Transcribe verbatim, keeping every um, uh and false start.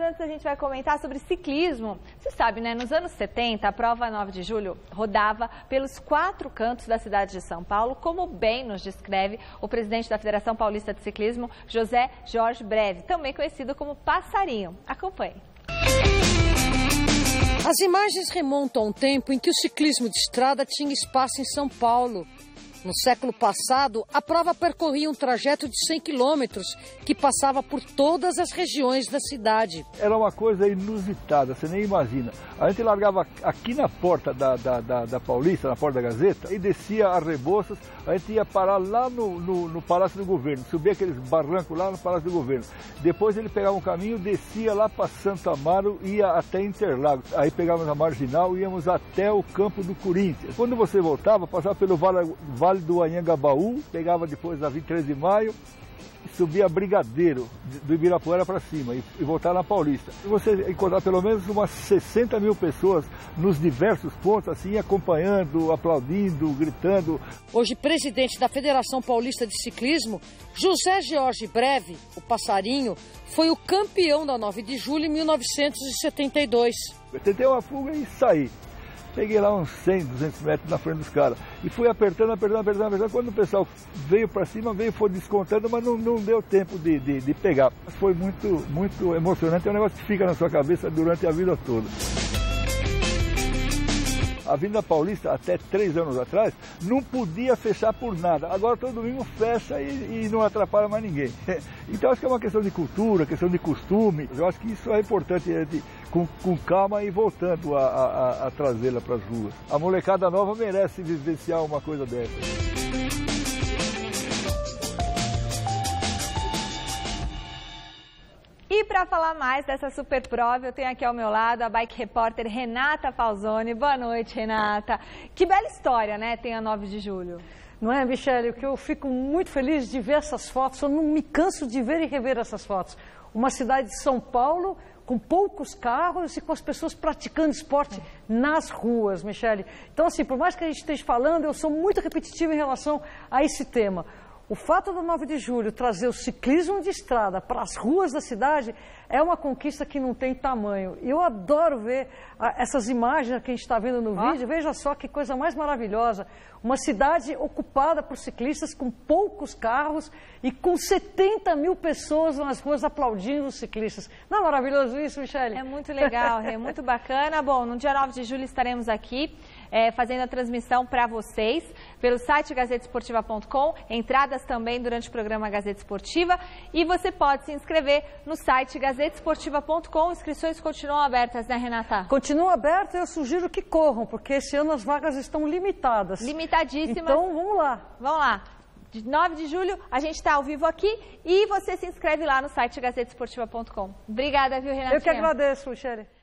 antes a gente vai comentar sobre ciclismo. Você sabe, né? Nos anos setenta, a prova nove de julho rodava pelos quatro cantos da cidade de São Paulo, como bem nos descreve o presidente da Federação Paulista de Ciclismo, José Jorge Breve, também conhecido como Passarinho. Acompanhe. As imagens remontam a um tempo em que o ciclismo de estrada tinha espaço em São Paulo. No século passado, a prova percorria um trajeto de cem quilômetros que passava por todas as regiões da cidade. Era uma coisa inusitada, você nem imagina. A gente largava aqui na porta da, da, da, da Paulista, na porta da Gazeta, e descia a Rebouças, a gente ia parar lá no, no, no Palácio do Governo, subia aqueles barrancos lá no Palácio do Governo. Depois ele pegava um caminho, descia lá para Santo Amaro, ia até Interlagos. Aí pegávamos a Marginal e íamos até o campo do Corinthians. Quando você voltava, passava pelo Vale, vale do Anhangabaú, pegava depois a vinte e três de maio, subia Brigadeiro, do Ibirapuera para cima e, e voltar na Paulista. E você encontrar pelo menos umas sessenta mil pessoas nos diversos pontos, assim, acompanhando, aplaudindo, gritando. Hoje, presidente da Federação Paulista de Ciclismo, José Jorge Breve, o Passarinho, foi o campeão da nove de julho em mil novecentos e setenta e dois. Eu tentei uma fuga e saí. Peguei lá uns cem, duzentos metros na frente dos caras e fui apertando, apertando, apertando, apertando. Quando o pessoal veio para cima, veio, foi descontando, mas não, não deu tempo de, de, de pegar. Foi muito, muito emocionante, é um negócio que fica na sua cabeça durante a vida toda. A Avenida Paulista, até três anos atrás, não podia fechar por nada. Agora todo domingo fecha e, e não atrapalha mais ninguém. Então acho que é uma questão de cultura, questão de costume. Eu acho que isso é importante, é de, com, com calma e voltando a, a, a trazê-la para as ruas. A molecada nova merece vivenciar uma coisa dessa. E para falar mais dessa super prova, eu tenho aqui ao meu lado a bike repórter Renata Falzoni. Boa noite, Renata. Que bela história, né, tem a nove de julho. Não é, Michele? Que eu fico muito feliz de ver essas fotos, eu não me canso de ver e rever essas fotos. Uma cidade de São Paulo com poucos carros e com as pessoas praticando esporte nas ruas, Michele. Então, assim, por mais que a gente esteja falando, eu sou muito repetitiva em relação a esse tema. O fato do nove de julho trazer o ciclismo de estrada para as ruas da cidade é uma conquista que não tem tamanho. E eu adoro ver a, essas imagens que a gente está vendo no ah. vídeo. Veja só que coisa mais maravilhosa. Uma cidade ocupada por ciclistas com poucos carros e com setenta mil pessoas nas ruas aplaudindo os ciclistas. Não é maravilhoso isso, Michele? É muito legal, é muito bacana. Bom, no dia nove de julho estaremos aqui é, fazendo a transmissão para vocês pelo site gazeta esportiva ponto com, entradas também durante o programa Gazeta Esportiva, e você pode se inscrever no site gazeta esportiva ponto com. Inscrições continuam abertas, né, Renata? Continuam abertas, eu sugiro que corram, porque esse ano as vagas estão limitadas. Limitadíssimas. Então, vamos lá. Vamos lá. De nove de julho, a gente está ao vivo aqui e você se inscreve lá no site gazeta esportiva ponto com. Obrigada, viu, Renatinha? Eu que agradeço, Michele.